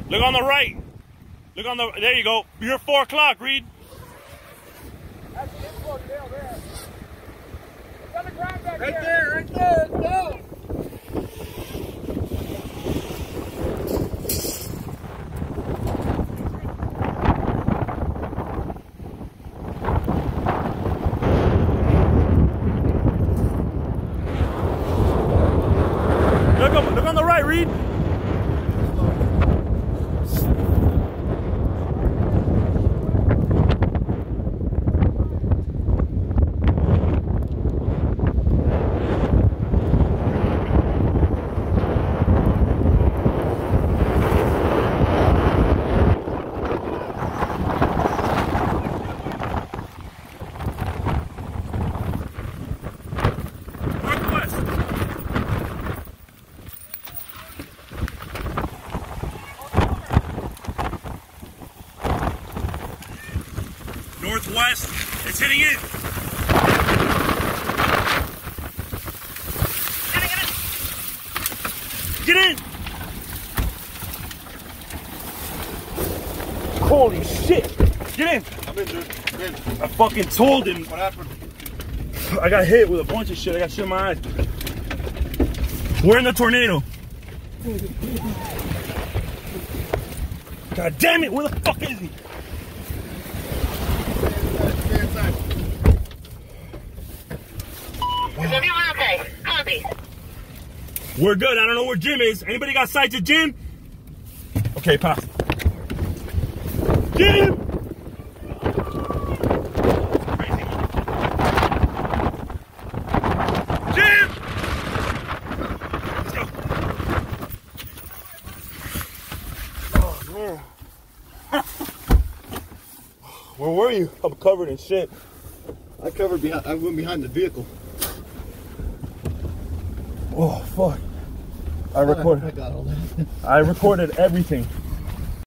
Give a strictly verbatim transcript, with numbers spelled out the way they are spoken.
Look on the right. Look on the, there you go. You're at four o'clock, Reed. That's the info tail there. It's on the ground back Right there. there, right there, let's go. Look, up, look on the right, Reed. Northwest, it's hitting in. Get in! Holy shit! Get in! I'm in, dude. I'm in. I fucking told him. What happened? I got hit with a bunch of shit. I got shit in my eyes. We're in the tornado. God damn it! Where the fuck is he? Stay inside. Is everyone okay? Copy. We're good. I don't know where Jim is. Anybody got sights of Jim? Okay, pass. Jim! Jim! Let's go. Oh, man. Where were you? I'm covered in shit. I covered behind, I went behind the vehicle. Oh, fuck. I recorded. I got all that. I recorded everything.